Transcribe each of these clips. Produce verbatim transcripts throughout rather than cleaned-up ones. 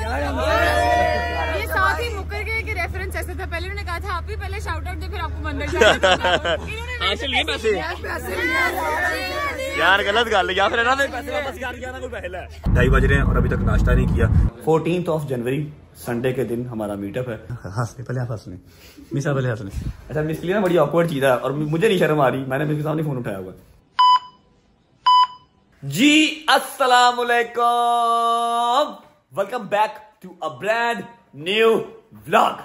ये साथ ही मुकर गए कि रेफरेंस ऐसा था, पहले उन्होंने कहा था आप ही पहले शाउट आउट दे फिर आपको मंदिर जाना पैसे यार गलत गल या फिर पैसे वापस कर दिया ना कोई पहला। ढाई बज रहे हैं और अभी तक नाश्ता नहीं किया। फोर्टीन्थ ऑफ जनवरी संडे के दिन हमारा मीटअप है। हंसने पहले आप हंसने मिसा पहले हंसने। अच्छा मिस लिए ना बड़ी ऑकवर्ड चीज है और मुझे नहीं शर्म आ रही, मैंने मेरे सामने फोन उठाया हुआ जी। अस्सलाम वालेकुम, welcome back to a brand new vlog.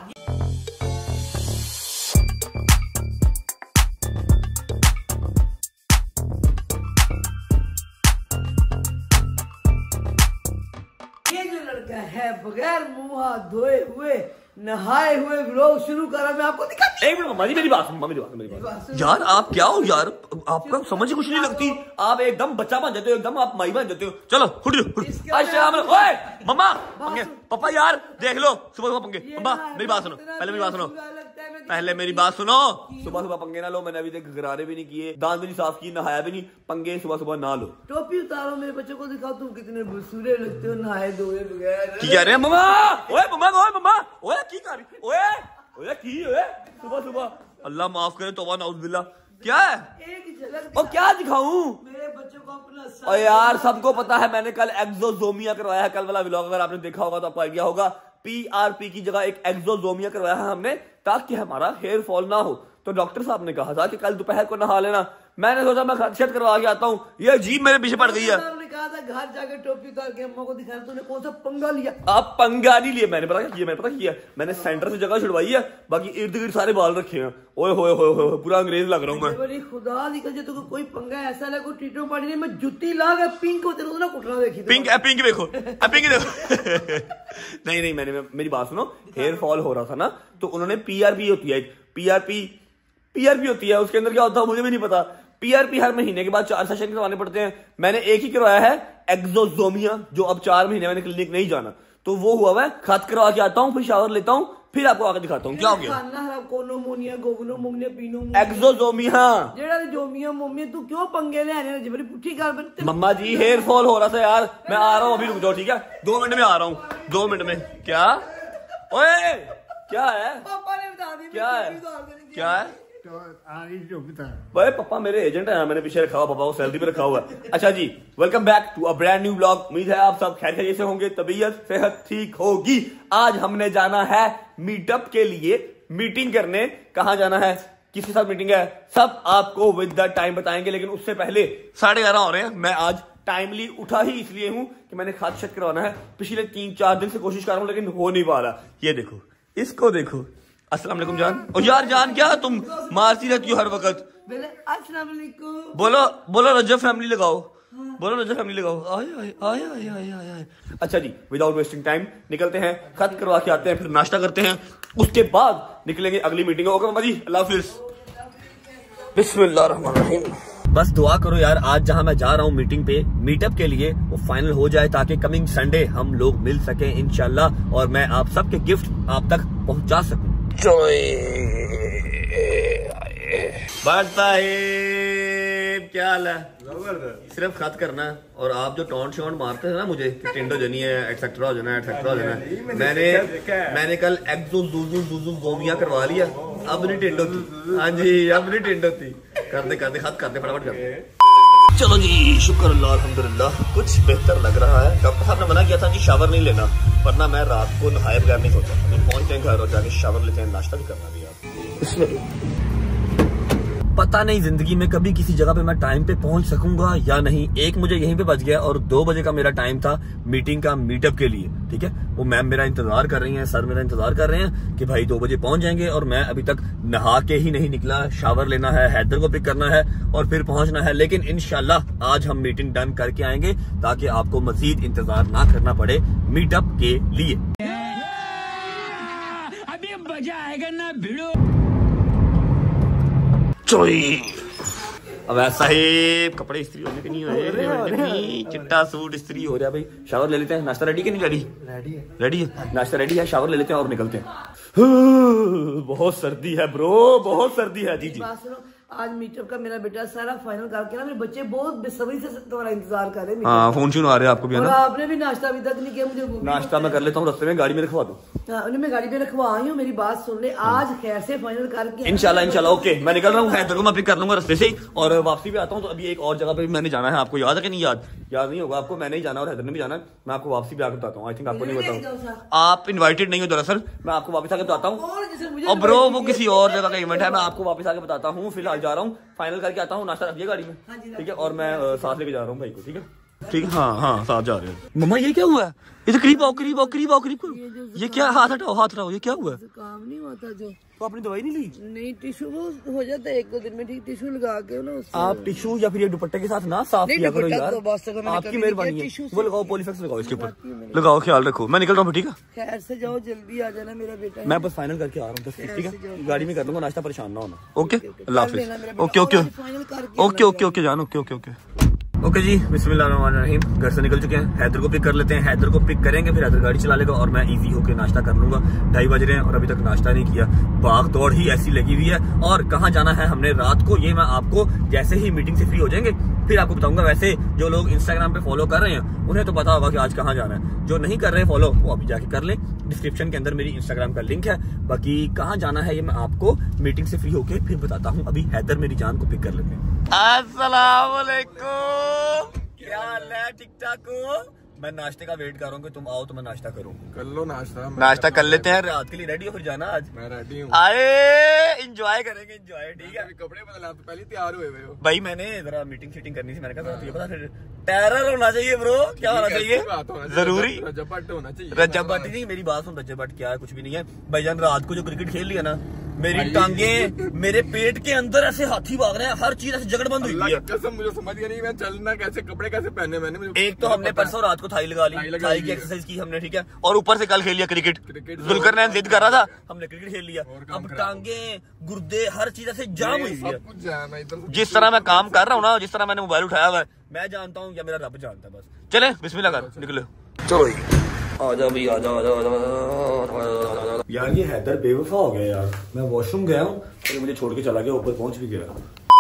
है बगैर मुंह हाथ धोए हुए नहाए हुए व्लॉग शुरू करा। मैं आपको दिखा एक मिनट मम्मा जी मेरी बात मेरी बात मेरी बात यार आप क्या हो यार, आपका समझ कुछ नहीं लगती। आप एकदम बच्चा बन जाते हो, एकदम आप माई बन जाते हो। चलो ओए मम्मा पंगे पापा यार देख लो सुबह सुबह पंगे। मम्मा मेरी बात सुनो, पहले मेरी बात सुनो, पहले मेरी बात सुनो। सुबह सुबह पंगे ना लो, मैंने अभी तक गरारे भी नहीं किए, दांत भी नहीं साफ किए, नहाया भी नहीं। पंगे सुबह सुबह ना लो। टोपी उतारो, मेरे बच्चों को दिखाओ तुम कितने बुसूरे लगते हो नहाए धोए बगैर। की कह रहे हैं मम्मा? ओए मम्मा ओए मम्मा ओए की कर रही ओए ओए की ओए सुबह सुबह अल्लाह माफ करे तौबा नाउज़ुबिल्लाह। क्या है एक झलक और क्या दिखाऊं मेरे बच्चों को अपना। और यार सबको पता है मैंने कल एक्सोजोमिया करवाया है। कल वाला व्लॉग अगर आपने देखा होगा तो आपको आइडिया होगा। पीआरपी की जगह एक एक्सोजोमिया करवाया है हमने ताकि हमारा हेयर फॉल ना हो। तो डॉक्टर साहब ने कहा था कि कल दोपहर को नहा लेना। मैंने सोचा मैं खर्चत करवा के आता हूँ, ये जीप मेरे पीछे पड़ गई है। ने कहा था घर जाके टोपी उतार के अम्मा को दिखाना, तूने कौन सा पंगा लिया? आप पंगा नहीं लिए, मैंने पता क्या किया, मैंने पता किया मैंने सेंटर से जगह छुड़वाई है, बाकी इर्द गिर्द सारे बाल रखे हैं। ओए होए होए होए पूरा अंग्रेज लग रहा हूँ मैं। बड़ी खुदा निकल जाए तो कोई पंगा ऐसा लगा कोई टीटो पाड़ी नहीं, मैं जुत्ती ला के पिंक होते रहो ना कुटना देखी पिंक पिंक देखो पिंक देखो नहीं नहीं मैंने मेरी बात सुनो, हेयर फॉल हो रहा था ना तो उन्होंने पीआरपी होती है, पीआरपी पीआरपी होती है, उसके अंदर क्या होता है मुझे भी नहीं पता। पीआरपी हर महीने के बाद चार सेशन करवाने पड़ते हैं। मैंने एक ही करवाया है एक्सोजोमिया, जो अब चार महीने मैंने क्लिनिक नहीं जाना तो वो हुआ है। खत करवा के आता हूँ, फिर शावर लेता हूँ, फिर आपको आगे दिखाता हूँ क्या हो गया। एक्सोजोमिया जेड़ा जोमिया मम्मी तू क्यों पंगे ले आने जी, बड़ी पुठी गल बन। मम्मा जी हेयर फॉल हो रहा था यार, मैं आ रहा हूँ अभी, रुक जाओ ठीक है, दो मिनट में आ रहा हूँ, दो मिनट में। क्या ओए क्या है पापा ने बता दी क्या है क्या है भाई पापा मेरे एजेंट है, मैंने पीछे रखा हुआ, पापा को सैलरी पे रखा हुआ है। अच्छा जी welcome back to a brand new blog. उम्मीद है आप सब खैर खैरियत से होंगे, तबीयत सेहत ठीक होगी। आज हमने जाना है मीटअप के लिए, मीटिंग करने। कहाँ जाना है, किसके साथ मीटिंग है, सब आपको विद द टाइम बताएंगे। लेकिन उससे पहले साढ़े ग्यारह हो रहे हैं। मैं आज टाइमली उठा ही इसलिए हूं कि मैंने खाद शत करवाना है। पिछले तीन चार दिन से कोशिश कर रहा हूं लेकिन हो नहीं पा रहा। ये देखो इसको देखो। अस्सलाम वालेकुम जान। और यार जान क्या तुम मारती रहती हो हर वक्त। अस्सलाम वालेकुम बोलो बोलो रजब फैमिली लगाओ, बोलो रजब फैमिली लगाओ। आए आए आए आए आए आए आए। अच्छा जी विदाउट वेस्टिंग टाइम निकलते हैं, खत करवा के आते हैं, फिर नाश्ता करते हैं, उसके बाद निकलेंगे अगली मीटिंग। ओके मामा जी अल्लाह हाफिज। बिस्मिल्लाह रहमान रहीम। बस दुआ करो यार आज जहां मैं जा रहा हूं मीटिंग पे, मीटअप के लिए, वो फाइनल हो जाए ताकि कमिंग संडे हम लोग मिल सके इंशाल्लाह और मैं आप सबके गिफ्ट आप तक पहुंचा सकूं। क्या हाल है? सिर्फ खत करना है और आप जो टॉन्ट शॉन्ट मारते थे ना मुझे कि टिंडो जनी है एक्सेट्रा हो जाना एक्सेट्रा हो जाना, मैंने मैंने कल एक्सोजोमिया करवा लिया, अब नहीं टिंडो थी। हाँ जी अब नहीं टिंडो थी। करते करते खत करते फटाफट करते। चलो जी शुक्र अल्लाह अल्हम्दुलिल्लाह कुछ बेहतर लग रहा है। डॉक्टर साहब ने मना किया था जी शावर नहीं लेना, वरना मैं रात को नहाए बगैर नहीं सोता। अभी पहुंचते हैं घर और जाके शावर लेते हैं, नाश्ता भी करना भी यार। पता नहीं जिंदगी में कभी किसी जगह पे मैं टाइम पे पहुंच सकूंगा या नहीं। एक मुझे यहीं पे बच गया और दो बजे का मेरा टाइम था मीटिंग का मीटअप के लिए। ठीक है वो मैम मेरा इंतजार कर रही हैं, सर मेरा इंतजार कर रहे हैं कि भाई दो बजे पहुंच जाएंगे और मैं अभी तक नहा के ही नहीं निकला। शावर लेना है, हैदर को पिक करना है और फिर पहुंचना है। लेकिन इंशाल्लाह आज हम मीटिंग डन करके आएंगे ताकि आपको मजीद इंतजार ना करना पड़े मीटअप के लिए। अभी मजा आएगा ना भिड़ो। चोई अब ऐसा ही कपड़े इस्त्री होने के नहीं हो रहे, चिट्टा सूट इस्त्री हो रहा है भाई। शावर ले लेते हैं। नाश्ता रेडी कि नहीं रेडी? रेडी है रेडी है नाश्ता रेडी है, शावर ले लेते हैं और निकलते हैं। बहुत सर्दी है ब्रो, बहुत सर्दी है। जी जी आज मीटअप का मेरा बेटा सारा फाइनल करके ना, मेरे बच्चे बहुत बेसब्री से तुम्हारा इंतजार कर रहे हैं। हाँ फोन क्यों आ रहे हैं आपको भी, है और ना? आपने भी नाश्ता अभी तक नहीं किया। मुझे नाश्ता मैं कर लेता हूँ, रास्ते में गाड़ी में रखवा दो। उन्हें मैं गाड़ी पे रखवा आई हूँ, मेरी बात सुन ले। आज खैर से फाइनल करके इंशाल्लाह इंशाल्लाह ओके मैं निकल रहा हूँ। हैदर को मैं पिक कर लूंगा रास्ते से ही, और वापसी भी आता हूँ। तो अभी एक और जगह पे मैंने जाना है, आपको याद है कि नहीं? याद याद नहीं होगा आपको, मैंने ही जाना और हैदर ने भी जाना है। मैं आपको वापसी भी आकर बताता हूँ। आई थिंक आपको नहीं बताऊँ, आप इन्वाइटेड नहीं हो दरअसल। मैं आपको वापस आके बताता हूँ। और ब्रो वो किसी और जगह का इवेंट है, मैं आपको वापस आके बताता हूँ। फिलहाल जा रहा हूँ, फाइनल करके आता हूँ। नाश्ता रखिए गाड़ी में, ठीक है? और मैं साथ लेके जा रहा हूँ भाई को, ठीक है? ठीक है हाँ हाँ साथ जा रहे हैं। मम्मा ये क्या हुआ है? ये तो करीब आओ करीब आओ करीब आओ करीब आओ। ये क्या? हाथ हटाओ हाथ हटाओ। ये क्या हुआ? काम नहीं होता जो। तो आपने दवाई नहीं ली? नहीं, टिश्यू वो हो जाता है एक दो दिन में ठीक। टिश्यू लगा के ना उससे। आप टिश्यू या फिर ये दुपट्टे के साथ ना साफ किया करो यार, आपकी मेहरबानी है। वो लगाओ पॉलीफेक्स लगाओ इसके ऊपर, लगाओ, ख्याल रखो। मैं निकल रहा हूँ ठीक है? खैर से जाओ, जल्दी आ जाना मेरा बेटा। मैं बस फाइनल करके आ रहा हूँ, ठीक है? गाड़ी में कर दूंगा नाश्ता, परेशान ना होना। ओके अल्लाह हाफिज़। Okay okay okay okay okay जान ओके ओके ओके ओके जी। बिस्मिल्लाहिर्रहमानिर्रहीम। घर से निकल चुके हैं, हैदर को पिक कर लेते हैं। हैदर को पिक करेंगे, फिर हैदर गाड़ी चला लेगा और मैं इजी होके नाश्ता कर लूंगा। ढाई बज रहे हैं और अभी तक नाश्ता नहीं किया। भाग दौड़ ही ऐसी लगी हुई है। और कहाँ जाना है हमने रात को, ये मैं आपको जैसे ही मीटिंग से फ्री हो जाएंगे फिर आपको बताऊंगा। वैसे जो लोग इंस्टाग्राम पे फॉलो कर रहे हैं उन्हें तो पता होगा कि आज कहाँ जाना है। जो नहीं कर रहे फॉलो वो अभी जाके कर लें। डिस्क्रिप्शन के अंदर मेरी इंस्टाग्राम का लिंक है। बाकी कहाँ जाना है ये मैं आपको मीटिंग से फ्री होके फिर बताता हूँ। अभी हैदर मेरी जान को पिक कर लेते हैं। अस्सलाम वालेकुम, क्या हाल है? ठीक ठाक हो? मैं नाश्ते का वेट कर रहा हूँ कि तुम आओ तो मैं नाश्ता करूँ। कर लो नाश्ता, नाश्ता कर लेते हैं। रात के लिए रेडी हो फिर जाना? आज मैं रेडी हूँ। आए एंजॉय करेंगे, एंजॉय ठीक है? कपड़े बदला तो पहले तैयार हुए हुए हो भाई। मैंने जरा मीटिंग शीटिंग करनी थी, मैंने कहा तुझे पता फिर टेरर होना चाहिए ब्रो। क्या होना चाहिए? जरूरी रजब भट्ट होना चाहिए। रजब भट्ट नहीं, मेरी बात सुन। रजब भट्ट क्या है? कुछ भी नहीं है भाईजान। रात को जो क्रिकेट खेल लिया ना, मेरी टांगे मेरे पेट के अंदर ऐसे हाथी भाग रहे हैं, हर चीज ऐसे जगड़बंद हुई है। कसम मुझे समझ गया नहीं मैं चलना कैसे, कपड़े कैसे पहने मैंने। मुझे एक तो हमने परसों रात को थाई लगा ली, थाई की एक्सरसाइज की हमने, ठीक है? और ऊपर से कल खेल लिया क्रिकेट। जुल्कर ने जिद कर रहा था, हमने क्रिकेट खेल लिया। अब टांगे गुर्दे हर चीज ऐसे जाम हुई है। जिस तरह मैं काम कर रहा हूँ ना, जिस तरह मैंने मोबाइल उठाया हुआ है, मैं जानता हूँ या मेरा रब जानता है। बस चले बिस्मिल्लाह कर निकलो। चलो आजा भाई आजा आजा आजा। यार ये हैदर बेवफा हो गया यार। मैं वॉशरूम गया हूँ और मुझे छोड़ के चला गया, ऊपर पहुंच भी गया।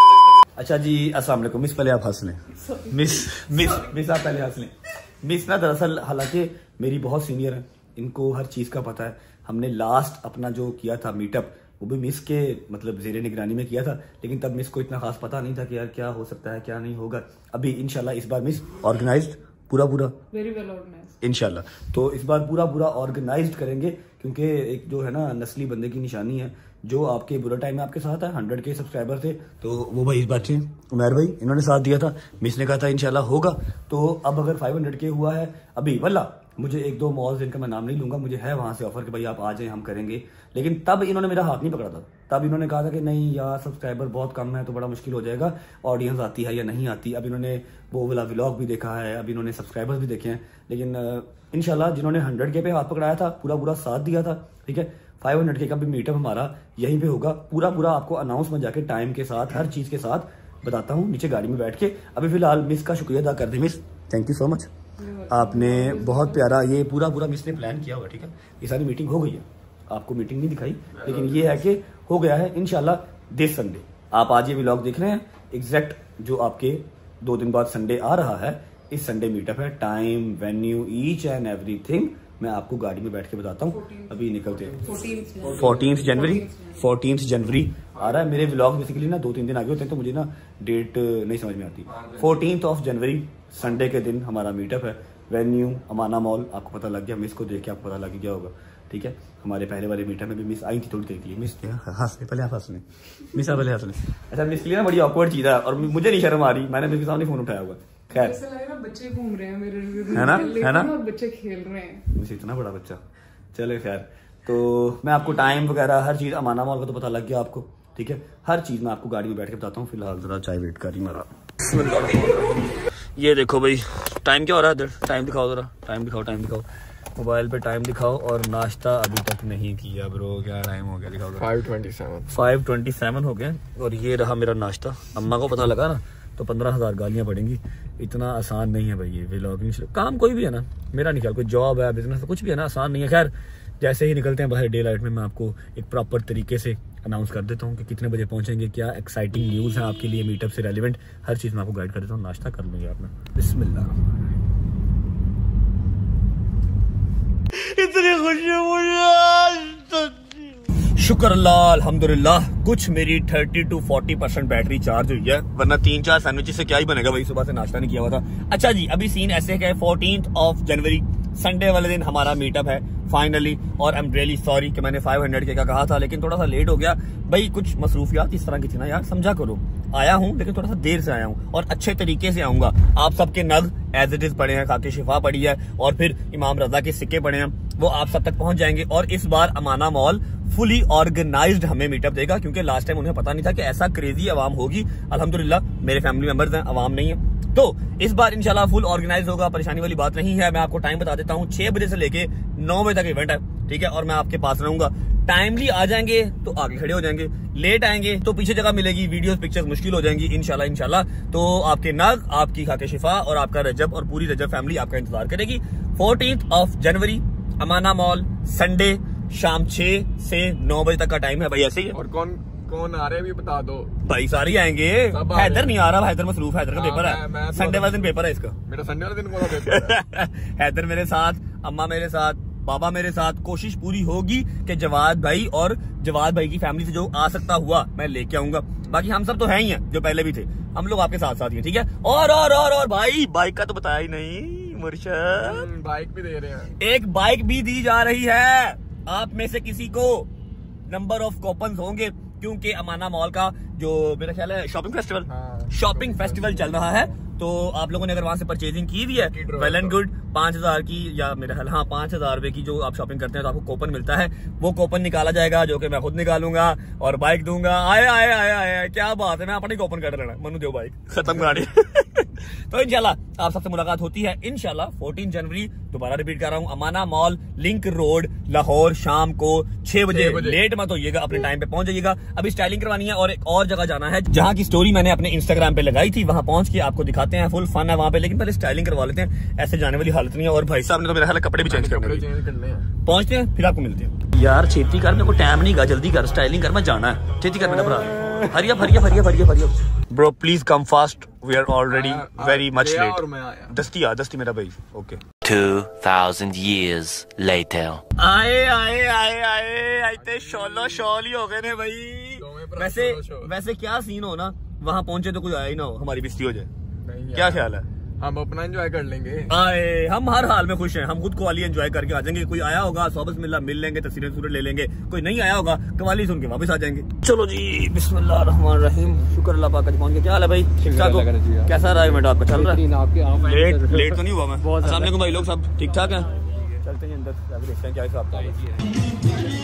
अच्छा जी अस्सलाम वालेकुम। मिस पहले आप हंस लें। मिस मिस मिस आप पहले हंस लें। मिस ना दरअसल हालांकि मेरी बहुत सीनियर है, इनको हर चीज का पता है। हमने लास्ट अपना जो किया था मीटअप वो भी मिस के मतलब जेरे निगरानी में किया था, लेकिन तब मिस को इतना खास पता नहीं था कि यार क्या हो सकता है क्या नहीं होगा। अभी इंशाल्लाह इस बार मिस ऑर्गेनाइज्ड पूरा पूरा वेरी वेल ऑर्गेनाइज्ड इंशाल्लाह। तो इस बार पूरा पूरा ऑर्गेनाइज्ड करेंगे, क्योंकि एक जो है ना नस्ली बंदे की निशानी है जो आपके बुरा टाइम में आपके साथ है। हंड्रेड के सब्सक्राइबर थे तो वो भाई इस बात थे उमर भाई, इन्होंने साथ दिया था। मिस ने कहा था इंशाल्लाह होगा। तो अब अगर फाइव हंड्रेड के हुआ है अभी, वल्ला मुझे एक दो मॉल्स जिनका मैं नाम नहीं लूंगा, मुझे है वहां से ऑफर कि भाई आप आ जाएं हम करेंगे। लेकिन तब इन्होंने मेरा हाथ नहीं पकड़ा था। तब इन्होंने कहा था कि नहीं यार सब्सक्राइबर बहुत कम है तो बड़ा मुश्किल हो जाएगा, ऑडियंस आती है या नहीं आती। अब इन्होंने वो वाला व्लॉग भी देखा है, अब इन्होंने सब्सक्राइबर्स भी देखे हैं। लेकिन इंशाल्लाह जिन्होंने हंड्रेड के पे हाथ पकड़ाया था पूरा पूरा साथ दिया था, ठीक है? फाइव हंड्रेड के का भी मीटअप हमारा यहीं पे होगा। पूरा पूरा आपको अनाउंस में जाके टाइम के साथ हर चीज के साथ बताता हूँ नीचे गाड़ी में बैठ के। अभी फिलहाल मिस का शुक्रिया अदा कर दे। Miss thank you so much, आपने बहुत प्यारा ये पूरा पूरा मिस ने प्लान किया हुआ, ठीक है? ये सारी मीटिंग हो गई है, आपको मीटिंग नहीं दिखाई लेकिन ये है कि हो गया है इंशाल्लाह दिस संडे। आप आज ये व्लॉग देख रहे हैं, एग्जैक्ट जो आपके दो दिन बाद संडे आ रहा है, इस संडे मीटअप है। Time venue each and everything मैं आपको गाड़ी में बैठ के बताता हूँ। अभी निकलते हैं। फोर्टीन जनवरी फोर्टीन जनवरी आ रहा है। मेरे व्लॉग बेसिकली ना दो तीन दिन आगे होते हैं तो मुझे ना डेट नहीं समझ में आती। फोर्टीन ऑफ जनवरी संडे के दिन हमारा मीटअप है। वेन्यू अमाना मॉल, आपको पता लग गया। मिस को देख के आपको पता लग गया होगा, ठीक है? हमारे पहले वाले मीटअप में भी मिस आई थी थोड़ी देर के लिए। मिस हंस पहले आप हंस लें, मिस आप पहले हंस लें। अच्छा मिस के लिए ना बड़ी ऑकवर्ड चीज है और मुझे नहीं शर्म आ रही, मैंने मिस के सामने फोन उठाया हुआ। खैर बच्चे घूम रहे हैं मेरे, है ना है ना, और बच्चे खेल रहे हैं। मिस इतना बड़ा बच्चा। चले खैर, तो मैं आपको टाइम वगैरह हर चीज, अमाना मॉल का तो पता लग गया आपको, ठीक है? हर चीज मैं आपको गाड़ी में बैठ के बताता हूँ। फिलहाल जरा चाय वेट कर रही मेरा। ये देखो भाई टाइम क्या हो रहा है इधर, टाइम दिखाओ जरा, टाइम दिखाओ टाइम दिखाओ मोबाइल पे टाइम दिखाओ। और नाश्ता अभी तक नहीं किया ब्रो, क्या टाइम हो गया दिखाओ। Five twenty seven five twenty seven हो गए और ये रहा मेरा नाश्ता। अम्मा को पता लगा ना तो पंद्रह हजार गालियां पड़ेंगी। इतना आसान नहीं है भाई ये व्लॉगिंग काम, कोई भी है ना, मेरा नहीं ख्याल कोई जॉब है बिजनेस कुछ भी है ना आसान नहीं है। खैर जैसे ही निकलते हैं बाहर डे लाइट में मैं आपको एक प्रॉपर तरीके से अनाउंस कर देता हूँ कि कितने बजे पहुंचेंगे, क्या एक्साइटिंग न्यूज़ है आपके लिए मीटअप से रेलिवेंट, हर चीज़ मैं आपको गाइड कर देता हूँ। नाश्ता कर लूँगी आपने, बिस्मिल्लाह। इतनी खुशी मुझे, शुक्र अल्लाह अल्हम्दुलिल्लाह। कुछ मेरी thirty two forty percent battery charge हुई है, वरना तीन चार सैंडविच से क्या ही बनेगा भाई, सुबह से नाश्ता नहीं किया हुआ था। अच्छा जी, अभी सीन ऐसे है, फोर्टीन्थ ऑफ जनवरी संडे वाले दिन हमारा मीटअप है फाइनली, और आई एम रियली सॉरी कि मैंने फाइव हंड्रेड के का कहा था, लेकिन थोड़ा सा लेट हो गया भाई, कुछ मसरूफियात इस तरह की थी ना यार, समझा करो। आया हूँ लेकिन थोड़ा सा देर से आया हूँ और अच्छे तरीके से आऊंगा। आप सबके नग एज इट इज पड़े हैं, खाके शिफा पड़ी है और फिर इमाम रजा के सिक्के पड़े हैं, वो आप सब तक पहुंच जाएंगे। और इस बार अमाना मॉल फुली ऑर्गेनाइज्ड हमें मीटअप देगा, क्योंकि लास्ट टाइम उन्हें पता नहीं था कि ऐसा क्रेजी अवाम होगी। अल्हम्दुलिल्लाह मेरे फैमिली मेंबर्स हैं, अवाम नहीं है, तो इस बार इंशाल्लाह फुल ऑर्गेनाइज होगा, परेशानी वाली बात नहीं है। मैं आपको टाइम बता देता हूँ, छह बजे से लेके नौ बजे तक इवेंट है, ठीक है, और मैं आपके पास रहूंगा। टाइमली आ जाएंगे तो आगे खड़े हो जाएंगे, लेट आएंगे तो पीछे जगह मिलेगी, वीडियोस पिक्चर्स मुश्किल हो जाएंगी। इंशाल्लाह इंशाल्लाह तो आपके नग, आपकी खाके शिफा और आपका रजब और पूरी रजब फैमिली आपका इंतजार करेगी। Fourteenth of January Amana mall, Sunday, शाम छह से नौ बजे तक का टाइम है भाई, ऐसे ही है। और कौन कौन आ रहे हैं भी बता दो भाई, सारे आएंगे। हैदर नहीं आ रहा, हैदर मसरूफ, हैदर का पेपर है, संडे वाले दिन पेपर है इसका। मेरा संडे वाले दिन कौन पेपर है? हैदर मेरे साथ, अम्मा मेरे साथ, बाबा मेरे साथ। कोशिश पूरी होगी कि जवाद भाई और जवाद भाई की फैमिली से जो आ सकता हुआ मैं लेके आऊंगा। बाकी हम सब तो है ही हैं, जो पहले भी थे, हम लोग आपके साथ साथ ही हैं, ठीक है। और और और और भाई, बाइक का तो बताया ही नहीं मुर्शद, बाइक भी दे रहे हैं, एक बाइक भी दी जा रही है। आप में से किसी को नंबर ऑफ कूपन होंगे, क्योंकि अमाना मॉल का जो मेरा ख्याल है शॉपिंग फेस्टिवल हाँ, शॉपिंग फेस्टिवल चल रहा है, तो आप लोगों ने अगर वहां से परचेजिंग की भी है, वेल एंड गुड। पांच हजार की या मेरा ख्याल हाँ पांच हजार रुपए की जो आप शॉपिंग करते हैं तो आपको कूपन मिलता है, वो कूपन निकाला जाएगा, जो कि मैं खुद निकालूंगा और बाइक दूंगा। आए आए आए आए क्या बात है, मैं अपनी कूपन कर लेना, मनु दो बाइक खत्म गाड़ी। तो इंशाल्लाह आप सबसे मुलाकात होती है इंशाल्लाह फोर्टीन जनवरी। दोबारा रिपीट कर रहा हूँ, Amana mall, link road, Lahore, शाम को छह बजे। लेट मत होइएगा, अपने टाइम पे पहुंच जाइएगा। अभी स्टाइलिंग करवानी है और एक और जगह जाना है, जहाँ की स्टोरी मैंने अपने इंस्टाग्राम पे लगाई थी, वहां पहुंच के आपको दिखाते हैं। फुल फन है वहां पे, लेकिन पहले स्टाइलिंग करवा लेते हैं, ऐसे जाने वाली हालत नहीं है। और भाई साहब ने तो मेरा ख्याल है कपड़े भी चेंज करने हैं। पहुंचते हैं फिर आपको मिलते हैं। यार छेती कर, मेरे को टाइम नहीं गा, जल्दी कर, स्टाइलिंग कर, मैं जाना है, छेती कर मेरा भरा। Hurry up hurry up hurry up hurry up hurry up bro, please come fast, we are already very much late. दस्ती आ दस्ती मेरा भाई, okay. two thousand years later आए आए आए आए आते शोलो शोल ही हो गए ने भाई। वैसे वैसे क्या सीन हो ना, वहां पहुंचे तो कोई आया ही ना हो, हमारी बेइज्जती हो जाए, क्या ख्याल है? हम अपना एंजॉय कर लेंगे। आए, हम हर हाल में खुश हैं, हम खुद कवाली एंजॉय करके आ जाएंगे। कोई आया होगा सोबत मिलना मिल लेंगे, तस्वीरें सूरत ले लेंगे, कोई नहीं आया होगा कवाली सुन के वापस आ जाएंगे। चलो जी, बिस्मिल्लाह रहमान रहीम, शुक्र अल्लाह पाक पहुंच गए। क्या हाल है भाई, ठीक ठाक हो? कैसा रहा इवेंट आपका, चल रहा है? लेट लेट तो नहीं हुआ मैं? अस्सलाम वालेकुम भाई, लोग सब ठीक ठाक हैं? चलते हैं अंदर, देखते हैं क्या हिसाब है।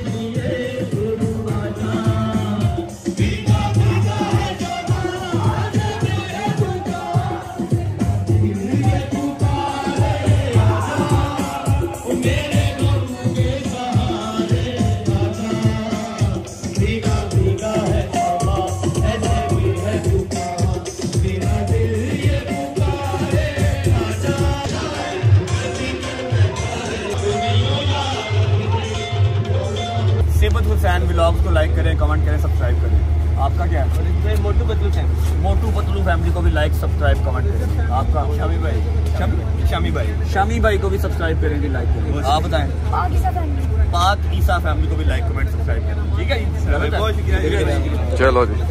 फैन व्लॉग्स को लाइक करें, कमेंट करें, सब्सक्राइब करें। आपका क्या है? मोटू पतलू फैमिली, मोटू पतलू फैमिली को भी लाइक, सब्सक्राइब, कमेंट करें। आपका? शामी भाई, शामी शामी भाई शामी भाई को भी सब्सक्राइब करेंगे, लाइक करें। आप बताएं? पाक ईसा फैमिली को भी लाइक, कमेंट, सब्सक्राइब करें, ठीक है। चलो जी,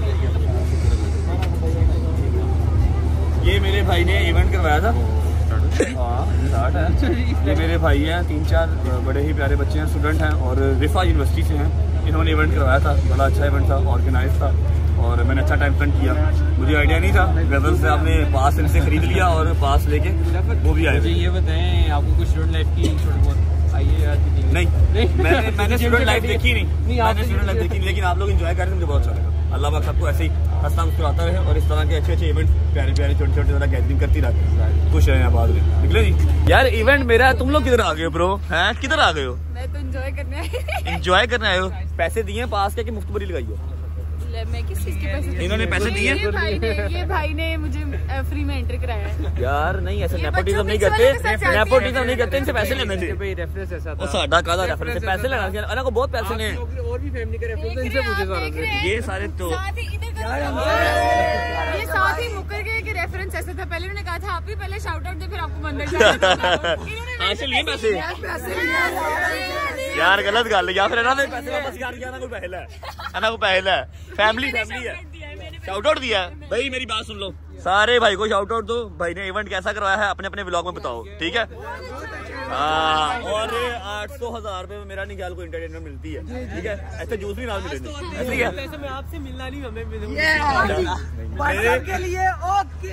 ये मेरे भाई ने इवेंट करवाया था। हाँ स्टार्ट है। ये मेरे भाई हैं, तीन चार बड़े ही प्यारे बच्चे हैं, स्टूडेंट हैं और रिफा यूनिवर्सिटी से हैं। इन्होंने इवेंट करवाया था, बड़ा अच्छा इवेंट था, ऑर्गेनाइज था और मैंने अच्छा टाइम स्पेंड किया। मुझे आइडिया नहीं था, गजल से आपने पास इनसे खरीद लिया और पास लेके वो भी आए। ये बताएं, आपको कुछ स्टूडेंट लाइफ की थोड़ी बहुत आइए आज की? नहीं, मैंने मैंने स्टूडेंट लाइफ देखी नहीं, मैंने स्टूडेंट लाइफ देखी नहीं, लेकिन आप लोग एंजॉय करें, मुझे बहुत अच्छा लगा। अल्लाह पाक सबको ऐसे ही हंसता मुस्कुराता रहे और इस तरह के अच्छे अच्छे इवेंट, प्यारे प्यारे छोटे छोटे तरह गैदरिंग करती रहती, खुश रहे बाद में। निकले जी यार, इवेंट मेरा है, तुम लोग किधर आ गए हो ब्रो? हैं, किधर आ गए हो? मैं तो एंजॉय करने आई। एंजॉय करने आए हो? पैसे दिए पास के कि मुफ्त भरी लगाई हो? ले, मैं किस चीज के पैसे? इन्होंने पैसे दिए? ये भाई ने ये भाई ने मुझे फ्री में एंट्री कराया है। यार नहीं ऐसे ये नेपोटिज्म बच्चों नहीं के करते, साथ चलती है। नेपोटिज्म नहीं करते, इनसे पैसे लेने थे। भाई रेफरेंस ऐसा वो था। साडा काला रेफरेंस पैसे लेना चाहिए, अरे को बहुत पैसे ने। और भी फैमिली का रेफरेंस देख इनसे रहे पूछे हैं, सारा देख रहे हैं। ये सारे तो साथ ही इधर करो। ये साथ ही मुकर गए कि रेफरेंस ऐसा था। पहले उन्होंने कहा था आप ही पहले शाउट आउट दे फिर आपको मंदिर जाना। हासिल लिए पैसे पैसे यार गलत गल या फिर ना पैसे वापस कर दिया ना कोई पहला है ना कोई पहला है फैमिली फैमिली है शाउट आउट दिया है भाई। मेरी बात सुन लो सारे भाई को शाउट आउट दो। भाई ने इवेंट कैसा करवाया है अपने अपने व्लॉग में बताओ, ठीक है। हाँ और आठ सौ हजार रुपए में मेरा नहीं ख्याल कोई एंटरटेनमेंट मिलती है, ठीक है। ऐसे जूस भी ना मिलेंगे, ठीक है। पैसे मैं आपसे मिलना नहीं हमें भाई के लिए okay.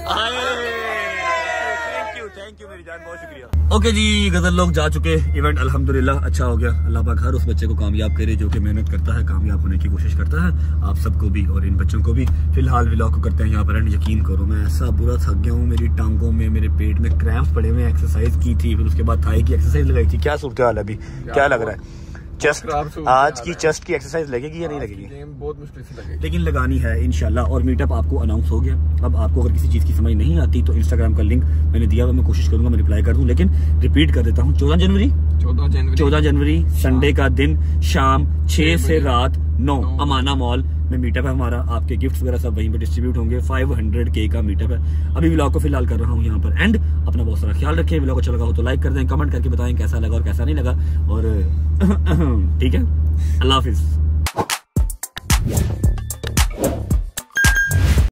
Thank you thank you मेरी जान, बहुत शुक्रिया। ओके जी गजल लोग जा चुके, इवेंट अल्हम्दुलिल्लाह अच्छा हो गया। अल्लाह पाक हर उस बच्चे को कामयाब करे जो कि मेहनत करता है, कामयाब होने की कोशिश करता है। आप सबको भी और इन बच्चों को भी। फिलहाल व्लॉग को करते हैं यहाँ पर एंड। यकीन करो मैं ऐसा बुरा थक गया हूँ, मेरी टांगों में मेरे पेट में क्रैम्प्स पड़े हुए। एक्सरसाइज की थी, फिर उसके बाद थाई की एक्सरसाइज लगाई थी। क्या सूरत हाल है अभी, क्या लग रहा है? चेस्ट आज की चेस्ट की एक्सरसाइज लगेगी या नहीं लगेगी? बहुत मुश्किल से लगेगी, लेकिन लगानी है इंशाल्लाह। और मीटअप आपको अनाउंस हो गया। अब आपको अगर किसी चीज की समझ नहीं आती तो इंस्टाग्राम का लिंक मैंने दिया हुआ, मैं कोशिश करूंगा मैं रिप्लाई कर दूं। लेकिन रिपीट कर देता हूँ, चौदह जनवरी चौदह जनवरी चौदह जनवरी संडे का दिन शाम छह से रात नौ अमाना मॉल में मीटअप है हमारा। आपके गिफ्ट्स वगैरह सब वहीं पे डिस्ट्रीब्यूट होंगे। पाँच सौ के का मीटअप है। अभी व्लॉग को फिलहाल कर रहा हूँ यहाँ पर एंड। अपना बहुत सारा ख्याल रखें। व्लॉग अच्छा लगा हो तो लाइक कर दें, कमेंट करके बताएं कैसा लगा और कैसा नहीं लगा। और ठीक है, अल्लाह हाफिज।